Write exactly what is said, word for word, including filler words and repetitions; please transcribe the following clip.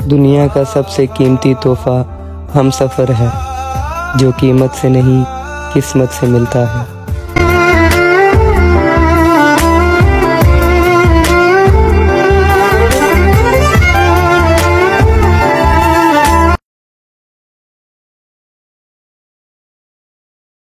दुनिया का सबसे कीमती तोहफा हम सफ़र है, जो कीमत से नहीं किस्मत से मिलता है।